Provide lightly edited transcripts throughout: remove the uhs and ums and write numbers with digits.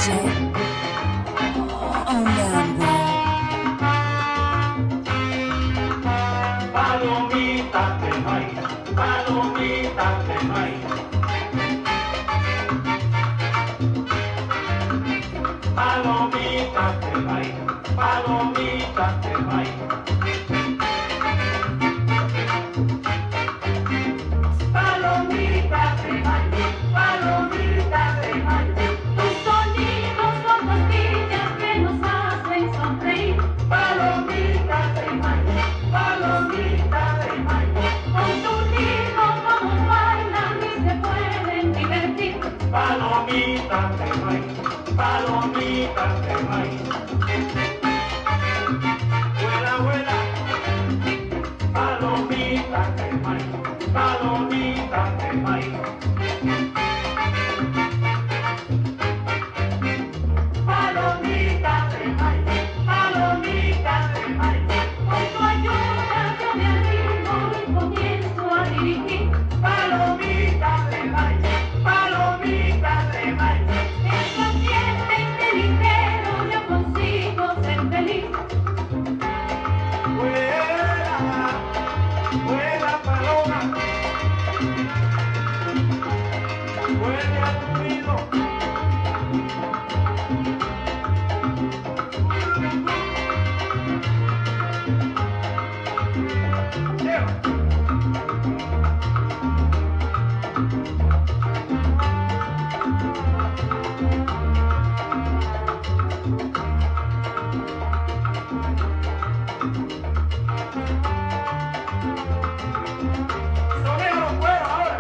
Palomitas de maíz, palomitas de maíz. Palomitas de maíz, palomitas de maíz. Palomitas de maíz, palomitas de maíz. Tus sonidos son pastillas que nos hacen sonreír. Palomitas de maíz, palomitas de maíz. Con tu ritmo todos bailan y se pueden divertir. Palomitas de maíz, palomitas de maíz. Vuela, vuela. Palomitas de maíz, palomitas de maíz. Palomitas de maíz, palomitas de maíz. Con tu ayuda yo me animo y comienzo a dirigir. Palomitas de maíz, palomitas de maíz. En tu ambiente inteligente yo consigo ser feliz. Vuela, vuela paloma, vuela a tu nido. Sonero, fuera ahora.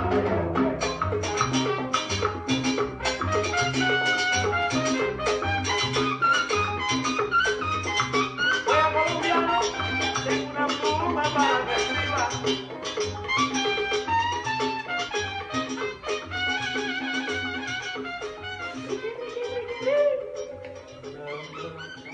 Fuera colombiano, tengo una pluma para que escriba.